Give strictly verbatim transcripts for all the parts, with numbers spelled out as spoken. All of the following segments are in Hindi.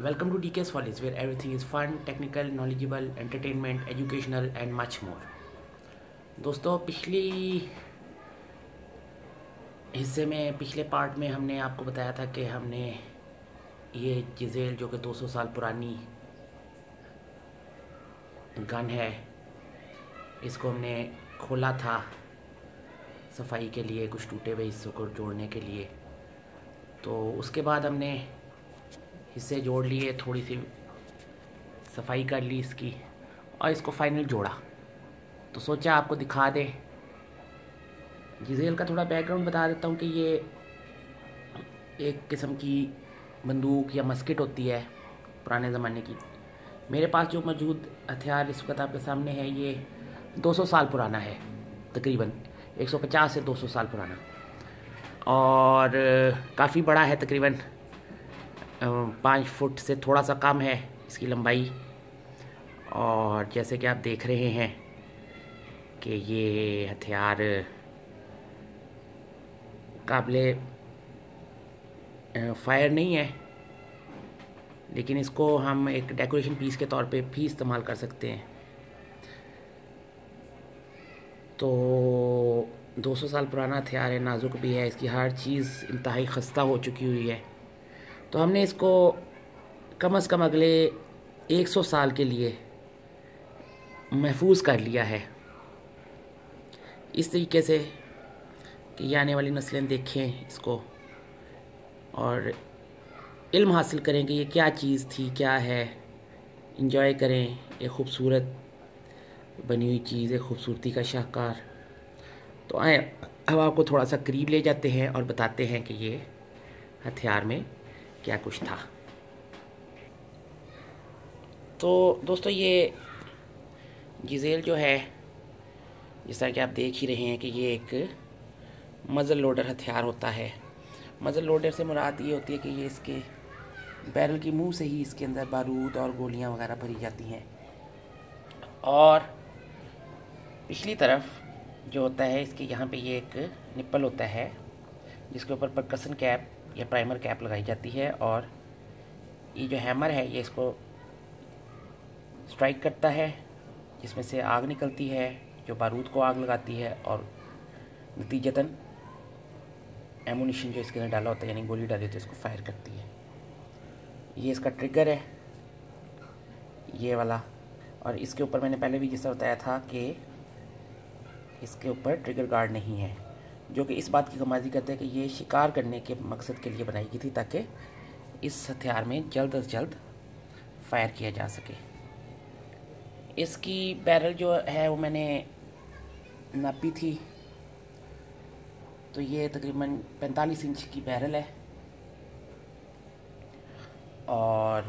Welcome to D K's Follies, where everything is fun, technical, knowledgeable, entertainment, educational and much more. दोस्तों, पिछली हिस्से में पिछले पार्ट में हमने आपको बताया था कि हमने ये जिज़ेल जो कि दो सौ साल पुरानी गन है, इसको हमने खोला था सफाई के लिए, कुछ टूटे हुए हिस्सों को जोड़ने के लिए। तो उसके बाद हमने हिस्से जोड़ लिए, थोड़ी सी सफाई कर ली इसकी और इसको फाइनल जोड़ा। तो सोचा आपको दिखा दें। जिज़ेल का थोड़ा बैकग्राउंड बता देता हूँ कि ये एक किस्म की बंदूक या मस्किट होती है पुराने ज़माने की। मेरे पास जो मौजूद हथियार इस वक्त आपके सामने है, ये दो सौ साल पुराना है, तकरीबन एक सौ पचास से दो सौ साल पुराना, और काफ़ी बड़ा है, तकरीबन पाँच फुट से थोड़ा सा कम है इसकी लंबाई। और जैसे कि आप देख रहे हैं कि ये हथियार काबिले फायर नहीं है, लेकिन इसको हम एक डेकोरेशन पीस के तौर पे भी इस्तेमाल कर सकते हैं। तो दो सौ साल पुराना हथियार है, नाजुक भी है, इसकी हर चीज़ इंतहाई खस्ता हो चुकी हुई है। तो हमने इसको कम अज़ कम अगले एक सौ साल के लिए महफूज कर लिया है, इस तरीके से कि ये आने वाली नस्लें देखें इसको और इल्म हासिल करें कि ये क्या चीज़ थी, क्या है, इंजॉय करें एक ख़ूबसूरत बनी हुई चीज़, एक खूबसूरती का शाहकार। तो आए अब आपको थोड़ा सा करीब ले जाते हैं और बताते हैं कि ये हथियार में क्या कुछ था। तो दोस्तों, ये जिज़ेल जो है, जिस तरह कि आप देख ही रहे हैं कि ये एक मज़ल लोडर हथियार होता है। मज़ल लोडर से मुराद ये होती है कि ये इसके बैरल की मुंह से ही इसके अंदर बारूद और गोलियां वगैरह भरी जाती हैं। और पिछली तरफ जो होता है, इसके यहाँ पे ये एक निप्पल होता है जिसके ऊपर परकसन कैप या प्राइमर कैप लगाई जाती है, और ये जो हैमर है ये इसको स्ट्राइक करता है, जिसमें से आग निकलती है जो बारूद को आग लगाती है और नतीजतन एमुनिशन जो इसके अंदर डाला होता है, यानी गोली डाली होती है, इसको फायर करती है। ये इसका ट्रिगर है, ये वाला। और इसके ऊपर मैंने पहले भी जैसा बताया था कि इसके ऊपर ट्रिगर गार्ड नहीं है, जो कि इस बात की कमाजी करते हैं कि ये शिकार करने के मकसद के लिए बनाई गई थी, ताकि इस हथियार में जल्द अज जल्द फायर किया जा सके। इसकी बैरल जो है वो मैंने नापी थी, तो ये तकरीबन पैंतालीस इंच की बैरल है। और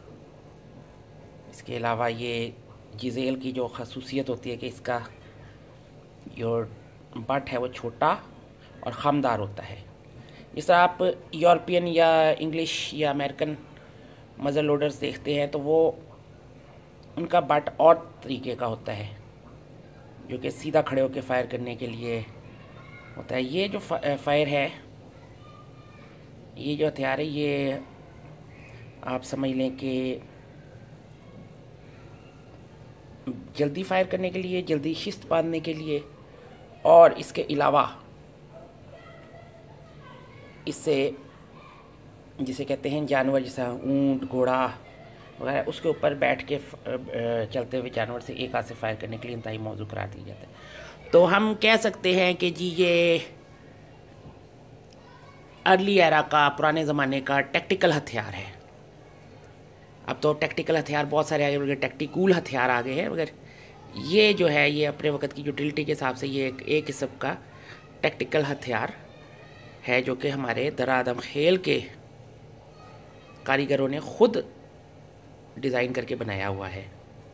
इसके अलावा ये जिज़ेल की जो खसूसियत होती है कि इसका जो बट है वो छोटा और ख़मदार होता है। जिस तरह आप यूरोपियन या इंग्लिश या अमेरिकन मज़ल लोडर्स देखते हैं, तो वो उनका बट और तरीके का होता है, जो कि सीधा खड़े होकर फायर करने के लिए होता है। ये जो फायर है, ये जो हथियार है, ये आप समझ लें कि जल्दी फायर करने के लिए, जल्दी शिस्त बांधने के लिए, और इसके अलावा इससे जिसे कहते हैं जानवर, जैसा ऊंट, घोड़ा वगैरह, उसके ऊपर बैठ के चलते हुए जानवर से एक हाथ से फायर करने के लिए इंतहाई मौजू करार दिया जाता है। तो हम कह सकते हैं कि जी ये अर्ली एरा का, पुराने ज़माने का टैक्टिकल हथियार है। अब तो टैक्टिकल हथियार बहुत सारे आगे बल्कि टैक्टिकूल हथियार आ गए हैं, मगर ये जो है ये अपने वक्त की यूटिलिटी के हिसाब से ये एक एक किस्म का टैक्टिकल हथियार है, जो कि हमारे दरादम खेल के कारीगरों ने खुद डिज़ाइन करके बनाया हुआ है।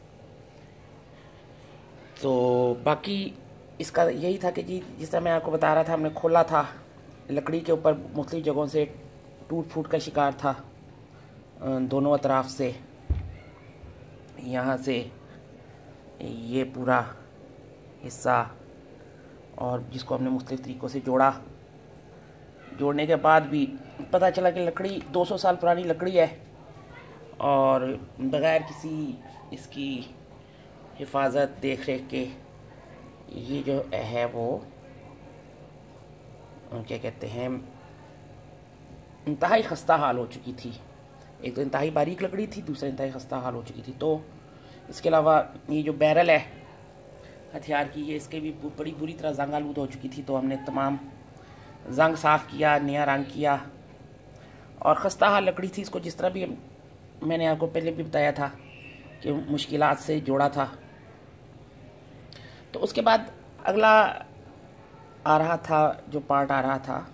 तो बाकी इसका यही था कि जी, जिस तरह मैं आपको बता रहा था, हमने खोला था, लकड़ी के ऊपर मुख्तलिफ जगहों से टूट फूट का शिकार था, दोनों अतराफ से, यहाँ से ये पूरा हिस्सा, और जिसको हमने मुख्तलिफ तरीक़ों से जोड़ा। जोड़ने के बाद भी पता चला कि लकड़ी दो सौ साल पुरानी लकड़ी है और बग़ैर किसी इसकी हिफाजत देख रेख के ये जो है वो क्या कहते हैं, इंतहाई खस्ता हाल हो चुकी थी। एक तो इंतहाई बारीक लकड़ी थी, दूसरा इंतहाई खस्ता हाल हो चुकी थी। तो इसके अलावा ये जो बैरल है हथियार की, ये इसके भी बड़ी बुरी तरह जंग आलूद हो चुकी थी। तो हमने तमाम जंग साफ़ किया, नया रंग किया, और खस्ता हाल लकड़ी थी। इसको जिस तरह भी मैंने आपको पहले भी बताया था कि मुश्किलात से जोड़ा था। तो उसके बाद अगला आ रहा था, जो पार्ट आ रहा था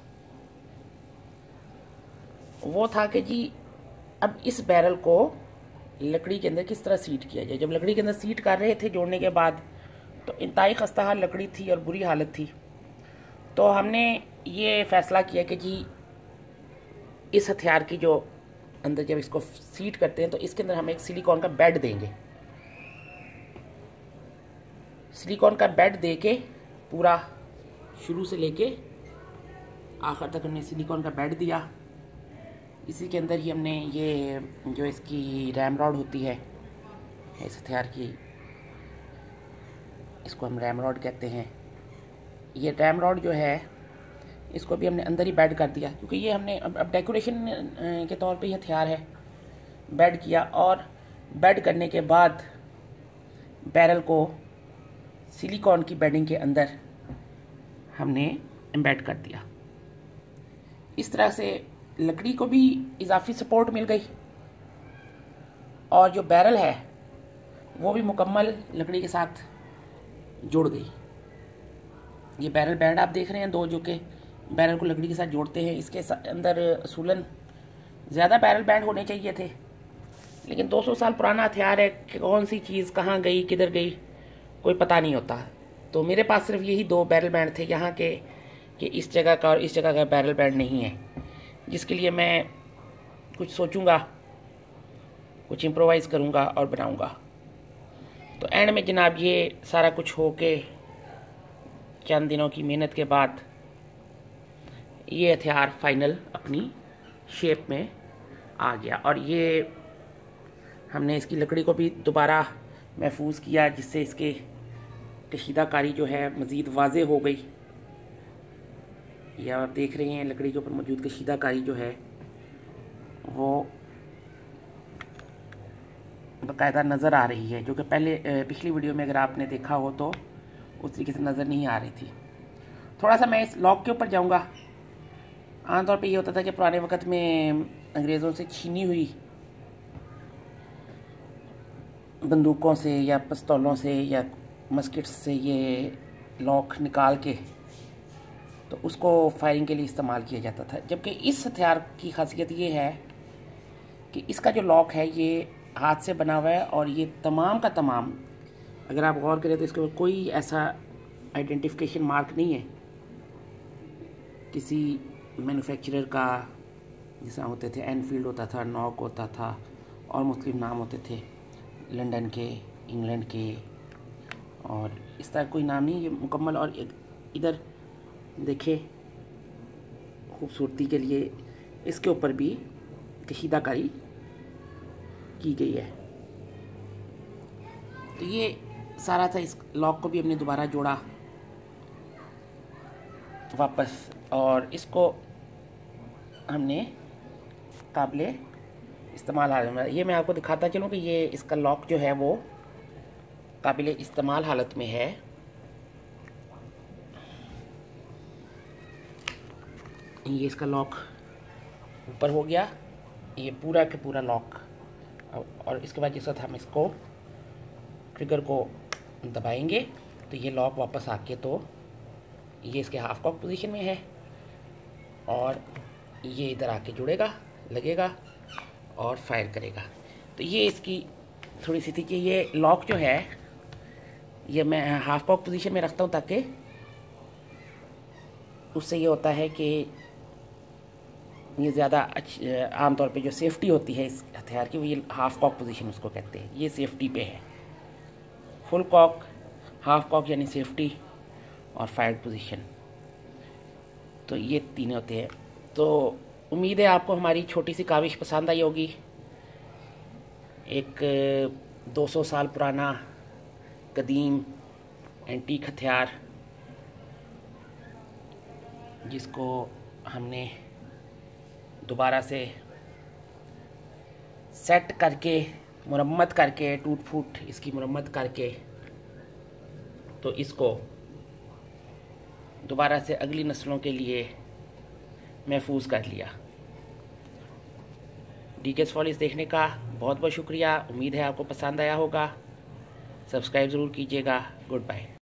वो था कि जी अब इस बैरल को लकड़ी के अंदर किस तरह सीट किया जाए। जब लकड़ी के अंदर सीट कर रहे थे जोड़ने के बाद, तो इंतहाई खस्ता हाल लकड़ी थी और बुरी हालत थी। तो हमने ये फ़ैसला किया कि जी इस हथियार की जो अंदर जब इसको सीट करते हैं तो इसके अंदर हम एक सिलिकॉन का बेड देंगे। सिलिकॉन का बेड दे के पूरा शुरू से लेके आखिर तक हमने सिलिकॉन का बेड दिया। इसी के अंदर ही हमने ये जो इसकी रैम रॉड होती है इस हथियार की, इसको हम रैम रॉड कहते हैं। ये रैम रॉड जो है इसको भी हमने अंदर ही बेड कर दिया, क्योंकि ये हमने अब अब डेकोरेशन के तौर पे ही हथियार है। बेड किया और बेड करने के बाद बैरल को सिलिकॉन की बेडिंग के अंदर हमने एम्बेड कर दिया। इस तरह से लकड़ी को भी इजाफी सपोर्ट मिल गई और जो बैरल है वो भी मुकम्मल लकड़ी के साथ जुड़ गई। ये बैरल बैंड आप देख रहे हैं दो, जो कि बैरल को लकड़ी के साथ जोड़ते हैं। इसके अंदर असूलन ज़्यादा बैरल बैंड होने चाहिए थे, लेकिन दो सौ साल पुराना हथियार है कि कौन सी चीज़ कहाँ गई किधर गई कोई पता नहीं होता। तो मेरे पास सिर्फ यही दो बैरल बैंड थे यहाँ के कि इस जगह का और इस जगह का बैरल बैंड नहीं है, जिसके लिए मैं कुछ सोचूंगा, कुछ इम्प्रोवाइज़ करूँगा और बनाऊँगा। तो एंड में जनाब ये सारा कुछ हो के चंद दिनों की मेहनत के बाद ये हथियार फाइनल अपनी शेप में आ गया। और ये हमने इसकी लकड़ी को भी दोबारा महफूज किया, जिससे इसके कशीदाकारी जो है मज़ीद वाज़े हो गई। यह आप देख रहे हैं लकड़ी के ऊपर मौजूद कशीदाकारी जो है वो बाकायदा नज़र आ रही है, जो कि पहले पिछली वीडियो में अगर आपने देखा हो तो उस तरीके से नज़र नहीं आ रही थी। थोड़ा सा मैं इस लॉक के ऊपर जाऊंगा। आमतौर पे ये होता था कि पुराने वक्त में अंग्रेज़ों से छीनी हुई बंदूकों से या पिस्तौलों से या मस्किट्स से ये लॉक निकाल के तो उसको फायरिंग के लिए इस्तेमाल किया जाता था। जबकि इस हथियार की खासियत ये है कि इसका जो लॉक है ये हाथ से बना हुआ है और ये तमाम का तमाम, अगर आप गौर करें तो इसके ऊपर कोई ऐसा आइडेंटिफिकेशन मार्क नहीं है किसी मैन्युफैक्चरर का, जैसा होते थे एनफील्ड होता था, नॉक होता था और मुख्तलिफ नाम होते थे लंदन के, इंग्लैंड के, और इस तरह कोई नाम नहीं। ये मुकम्मल, और इधर देखें खूबसूरती के लिए इसके ऊपर भी कशीदाकारी की गई है। तो ये सारा था। इस लॉक को भी हमने दोबारा जोड़ा वापस, और इसको हमने काबिले इस्तेमाल हालत में, ये मैं आपको दिखाता चलूँ कि ये इसका लॉक जो है वो काबिले इस्तेमाल हालत में है। ये इसका लॉक ऊपर हो गया, ये पूरा के पूरा लॉक। और इसके बाद जिस वक्त हम इसको ट्रिगर को दबाएंगे तो ये लॉक वापस आके तो ये इसके हाफ कॉक पोजीशन में है और ये इधर आके जुड़ेगा, लगेगा और फायर करेगा। तो ये इसकी थोड़ी सी थी कि ये लॉक जो है ये मैं हाफ कॉक पोजीशन में रखता हूँ ताकि उससे ये होता है कि ये ज़्यादा अच्छी, आमतौर पे जो सेफ्टी होती है इस हथियार की वो ये हाफ कॉक पोजीशन उसको कहते हैं, ये सेफ्टी पे है। फुल कॉक, हाफ कॉक यानी सेफ्टी, और फायर्ड पोजीशन, तो ये तीन होते हैं। तो उम्मीद है आपको हमारी छोटी सी काविश पसंद आई होगी। एक दो सौ साल पुराना कदीम एंटीक हथियार, जिसको हमने दोबारा से सेट करके मुरम्मत करके टूट फूट इसकी मुरम्मत करके तो इसको दोबारा से अगली नस्लों के लिए महफूज कर लिया। डीकेस फॉलिस देखने का बहुत बहुत शुक्रिया। उम्मीद है आपको पसंद आया होगा। सब्सक्राइब ज़रूर कीजिएगा। Good bye.